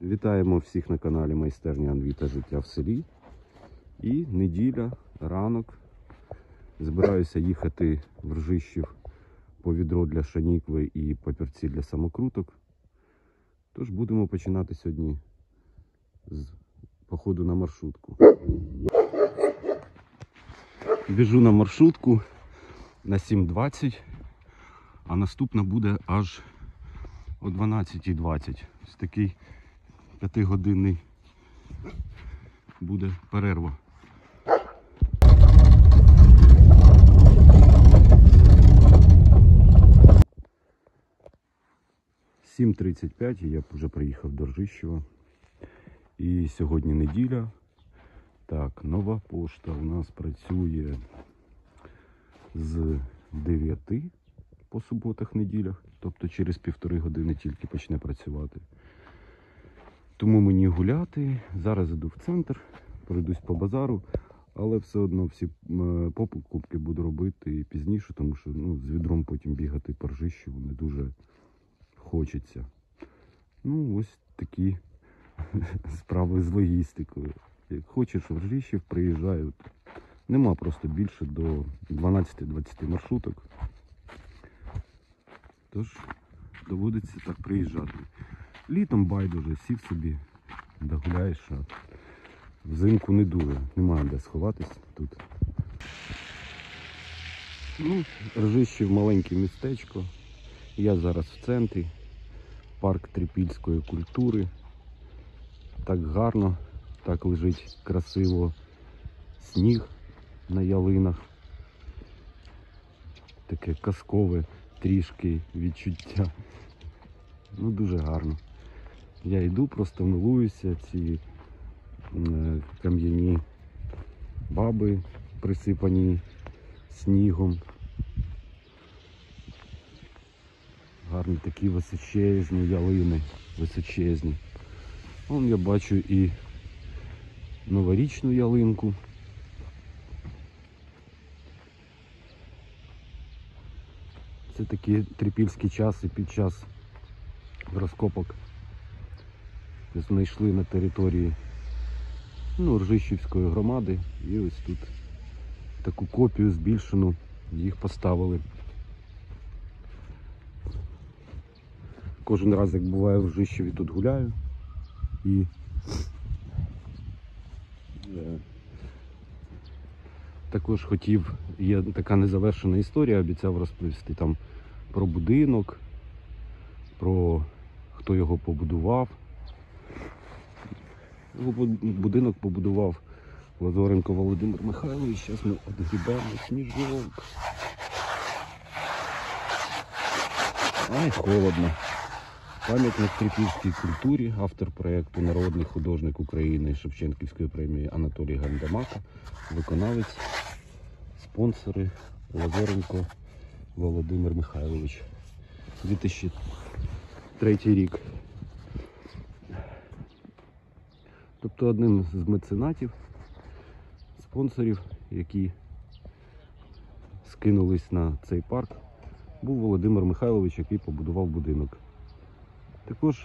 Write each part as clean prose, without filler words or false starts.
Вітаємо всіх на каналі Майстерня Анві та життя в селі. І неділя, ранок. Збираюся їхати в Ржищів по відро для шанікви і папірці для самокруток. Тож будемо починати сьогодні з походу на маршрутку. Біжу на маршрутку на 7:20, а наступна буде аж о 12:20. Ось такий 5-годинний буде перерва. – 7:35 і я вже приїхав до Ржищева. І сьогодні неділя. Так, нова пошта у нас працює з 9 по суботах-неділях, тобто через 1,5 години тільки почне працювати. Тому мені гуляти. Зараз іду в центр, пройдусь по базару, але все одно всі покупки буду робити пізніше, тому що з відром потім бігати по Ржищеву не дуже хочеться. Ось такі справи з логістикою. Як хочеш в Ржищів, приїжджаю. Нема просто більше до 12-20 маршруток. Тож доводиться так приїжджати. Літом байдуже, сів собі, догуляєш, а взимку не дуже, немає де сховатись тут. Ржищів маленьке містечко. Я зараз в центрі. Парк трипільської культури. Так гарно, так лежить красиво сніг на ялинах. Таке казкове трішки відчуття. Дуже гарно. Я йду, просто милуюся, ці кам'яні баби присипані снігом. Гарні такі височезні ялини, височезні. Вон я бачу і новорічну ялинку. Це такі трипільські часи під час розкопок. Знайшли на території Ржищівської громади і ось тут таку копію збільшену їх поставили. Кожен раз, як буває в Ржищеві, тут гуляю і також хотів, є така незавершена історія, обіцяв розповісти там про будинок, про хто його побудував. Будинок побудував Лазоренко Володимир Михайлович. Зараз ми відгрібаємо сніжок. Ай, холодно. Пам'ятник трипільській культурі, автор проєкту народний художник України Шевченківської премії Анатолій Гайдамака, виконавець, спонсори Лазоренко Володимир Михайлович. 2003 рік. Тобто одним з меценатів, спонсорів, які скинулись на цей парк, був Володимир Михайлович, який побудував будинок. Також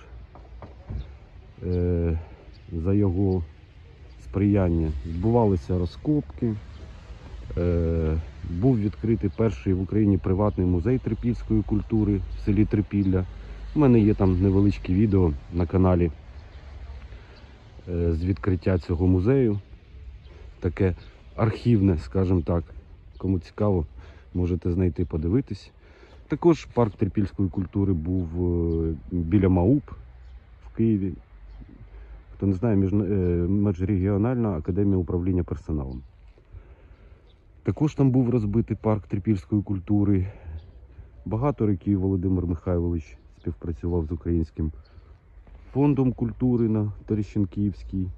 за його сприяння відбувалися розкопки, був відкритий перший в Україні приватний музей трипільської культури в селі Трипілля. У мене є там невеличке відео на каналі з відкриття цього музею. Таке архівне, скажімо так. Кому цікаво, можете знайти, подивитись. Також парк трипільської культури був біля МАУП в Києві. Хто не знає, Міжрегіональна академія управління персоналом. Також там був розбитий парк трипільської культури. Багато років Володимир Михайлович співпрацював з Українським фондом культури на Терещенківській.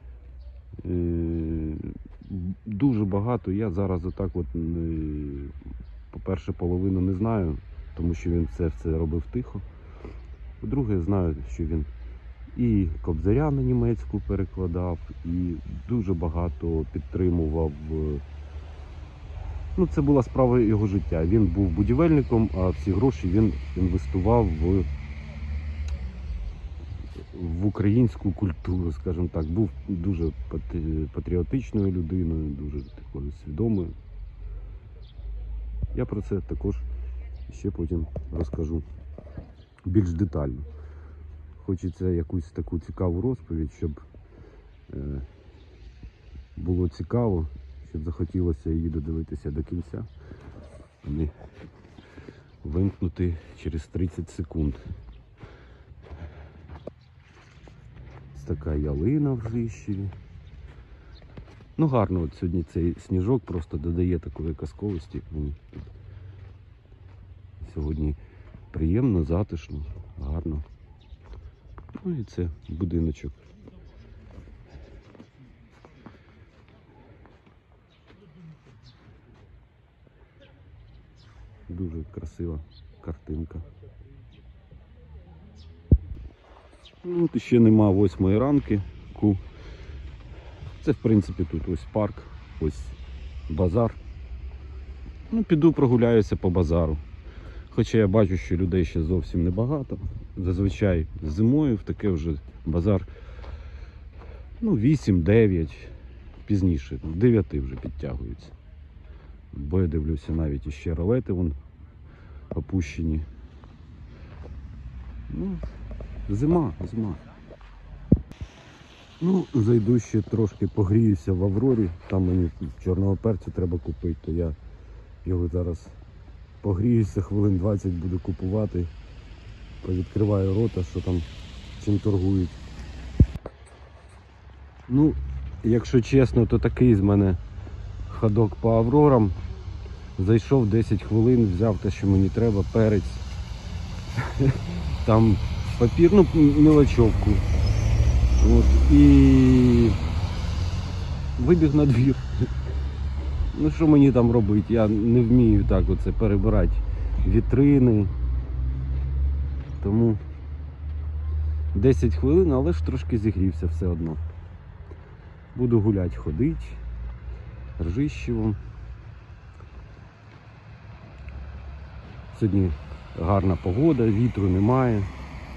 Дуже багато. Я зараз отак по-перше, половину не знаю, тому що він це все робив тихо. По-друге, знаю, що він і Кобзаря на німецьку перекладав, і дуже багато підтримував. Це була справа його життя. Він був будівельником, а всі гроші він інвестував в в українську культуру, скажімо так. Був дуже патріотичною людиною, дуже такою свідомою. Я про це також ще потім розкажу більш детально. Хочеться якусь таку цікаву розповідь, щоб було цікаво, щоб захотілося її додивитися до кінця, а не вимкнути через 30 секунд. Ось така ялина в Ржищеві. Ну гарно, от сьогодні цей сніжок просто додає такої казковості. Мені сьогодні приємно, затишно, гарно. Ну і це будиночок. Дуже красива картинка. Ну, от ще нема 8 ранку. Це в принципі тут ось парк, ось базар. Ну, піду прогуляюся по базару. Хоча я бачу, що людей ще зовсім небагато. Зазвичай зимою в таке вже базар 8-9, пізніше, 9 вже підтягується. Бо я дивлюся, навіть іще ролети вон опущені. Ну, зима. Ну, зайду ще трошки погріюся в Аврорі. Там мені чорного перцю треба купити, то я його зараз погріюся, хвилин 20 буду купувати. Повідкриваю рота, що там чим торгують. Ну, якщо чесно, то такий з мене ходок по Аврорам. Зайшов 10 хвилин, взяв те, що мені треба, перець. Там папір, мелочовку. От, і вибіг на двір. Ну що мені там робити? Я не вмію так оце перебирати вітрини. Тому 10 хвилин, але ж трошки зігрівся все одно. Буду гуляти, ходити Ржищевом. Сьогодні гарна погода, вітру немає.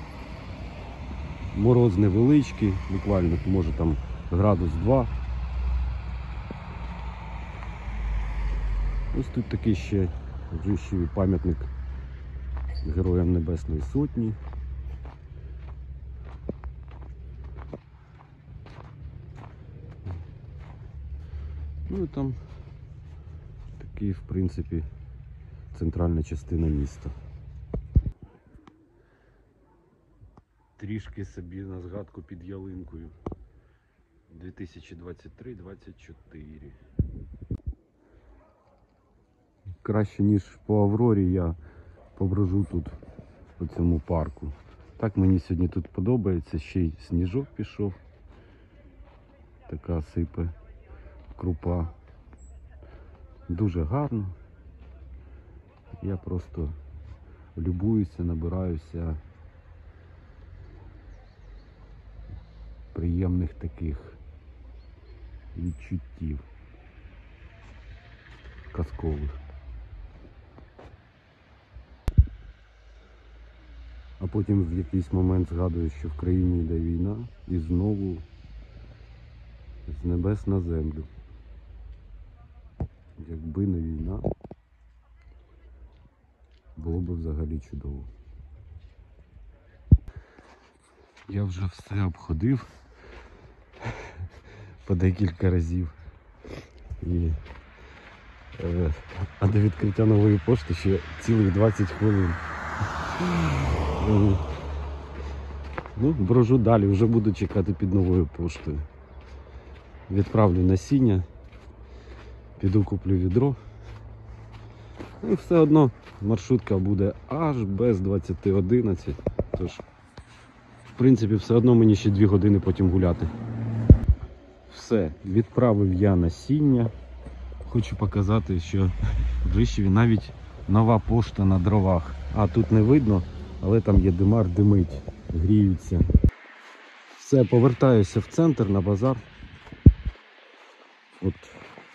Мороз невеличкий, буквально, може там градус 2. Ось тут такий ще в Ржищеві пам'ятник Героям Небесної Сотні. Ну і там такий, в принципі, центральна частина міста. Трішки собі на згадку під ялинкою. 2023-24. Краще, ніж по Аврорі, я поброжу тут, по цьому парку. Так мені сьогодні тут подобається, ще й сніжок пішов. Така сипе крупа. Дуже гарно. Я просто любуюся, набираюся приємних таких відчуттів казкових. А потім в якийсь момент згадую, що в країні йде війна і знову з небес на землю. Якби не війна, було б взагалі чудово. Я вже все обходив по декілька разів. А до відкриття нової пошти ще цілих 20 хвилин. Ну, брожу далі, вже буду чекати під новою поштою. Відправлю насіння, піду куплю відро. І все одно маршрутка буде аж без 20:11. Тож, в принципі, все одно мені ще 2 години потім гуляти. Все, відправив я насіння. Хочу показати, що в Ржищеві навіть нова пошта на дровах. А тут не видно, але там є димар, димить, гріються. Все, повертаюся в центр, на базар. От.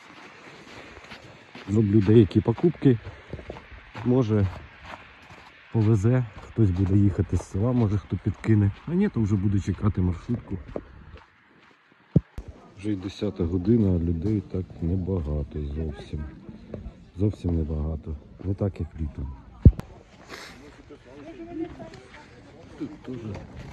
Зроблю деякі покупки. Може повезе, хтось буде їхати з села, може хто підкине. А ні, то вже буду чекати маршрутку. Вже й 10 година, а людей так небагато зовсім. Зовсім небагато. Не так, як літом. Тут теж.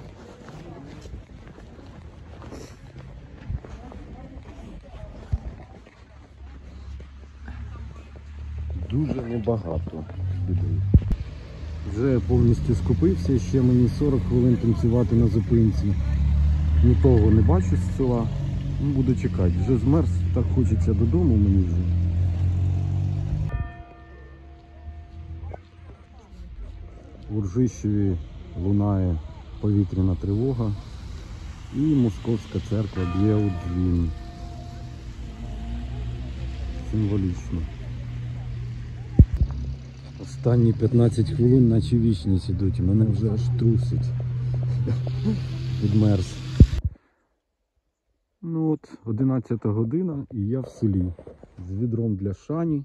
Дуже небагато людей. Вже повністю скупився, ще мені 40 хвилин танцювати на зупинці. Нікого не бачу з села. Ну, буду чекати. Вже змерз, так хочеться додому мені вже. У Ржищеві лунає повітряна тривога і Московська церква б'є у дзвін. Символічно. Останні 15 хвилин наче вічність ідуть, мене вже аж трусить. Відмерз. Ну от, 11 година і я в селі. З відром для Шані.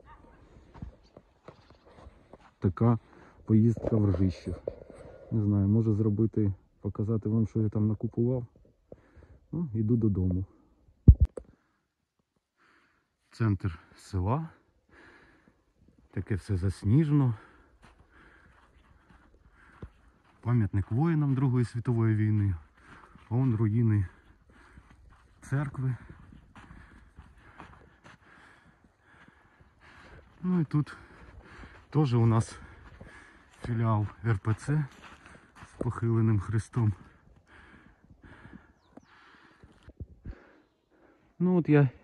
Така поїздка в Ржищів. Не знаю, може зробити, показати вам, що я там накупував. Ну, йду додому. Центр села. Таке все засніжено. Пам'ятник воїнам Другої світової війни. Вон руїни церкви. Ну і тут теж у нас філіал РПЦ з похиленим хрестом. Ну от я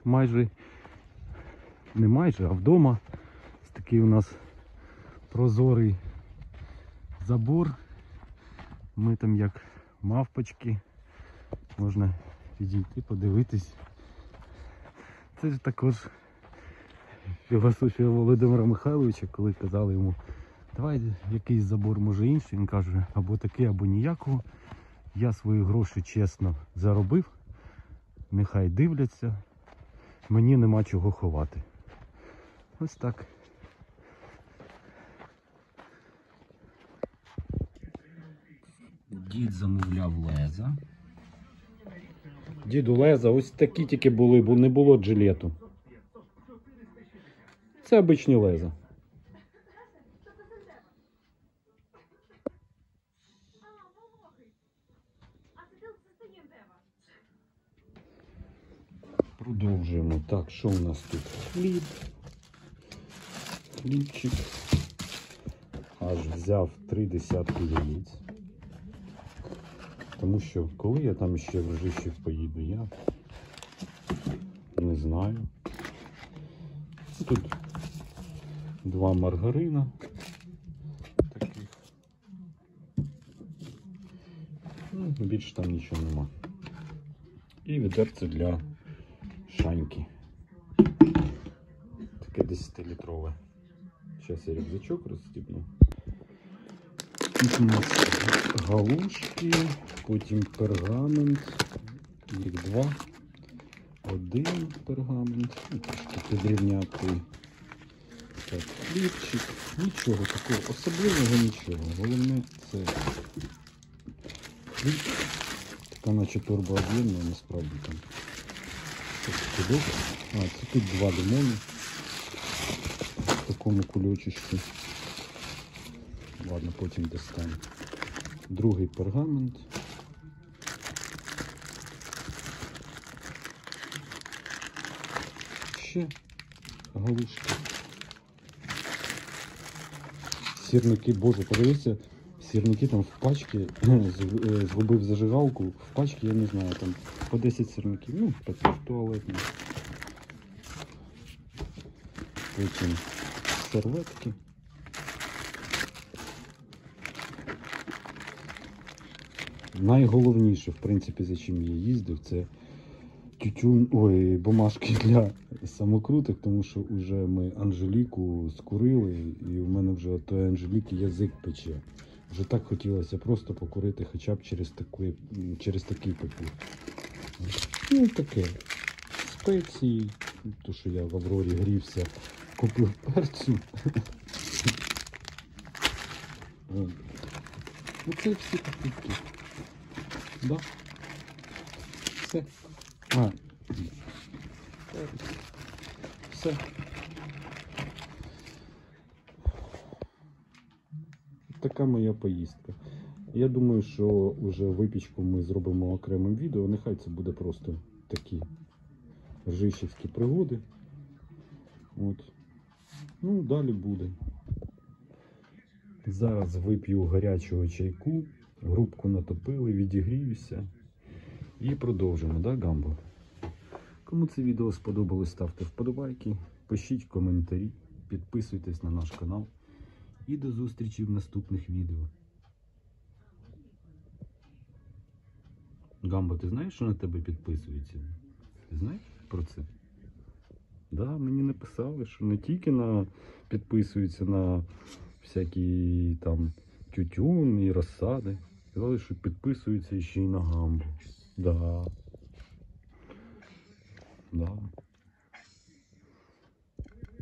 не майже, а вдома. Ось такий у нас прозорий забор. Ми там як мавпочки. Можна підійти, подивитись. Це ж також філософія Володимира Михайловича, коли казали йому, давай якийсь забор, може інший. Він каже, або такий, або ніякого. Я свої гроші чесно заробив. Нехай дивляться. Мені нема чого ховати. Ось так. Дід замовляв леза. Діду леза, ось такі тільки були, бо не було джилету. Це обичні леза. Продовжуємо. Так, що у нас тут? Хліб. Хлібчик. Аж взяв 3 десятки яєць. Тому що коли я там ще в Ржищів поїду, я не знаю. Тут 2 маргарина таких. Ну, більше там нічого нема. І відерце для Шаньки. Таке 10-літрове. Зараз я рюкзачок розстібну. Тут у нас галушки, потім пергамент, їх 2, 1 пергамент, трошки підрівняти. Так, хлібчик, нічого такого особливого, нічого. Головне це хліб, така наче турбооб'ємна, насправді там. А, це тут 2 лимони в такому кульочечку. Ладно, потім достану. Другий пергамент. Ще галушки. Сірники, боже, подивіться, сірники там в пачці, згубив зажигалку, в пачці, я не знаю, там по 10 сірників, ну, папір туалетний. Потім серветки. Найголовніше, в принципі, за чим я їздив, це бумажки для самокруток, тому що вже ми Анжеліку скурили, і у мене вже від тої Анжеліки язик пече. Вже так хотілося просто покурити хоча б через такий папір. Ну, таке. Спеції, то що я в Аврорі грівся, купив перцю. От. Оце всі покупки. Да? Все. Все. Така моя поїздка. Я думаю, що вже випічку ми зробимо окремим відео. Нехай це буде просто такі ржищівські пригоди. От. Ну, далі буде. Зараз вип'ю гарячого чайку, грубку натопили, відігріюся і продовжимо, да, Гамбо? Кому це відео сподобалось, ставте вподобайки, пишіть коментарі, підписуйтесь на наш канал і до зустрічі в наступних відео. Гамбо, ти знаєш, що на тебе підписуються? Ти знаєш про це? Да, мені написали, що не тільки підписуються на всякі там тютюн і розсади. Сказали, що підписуються ще й на Гамбо. Да. Да.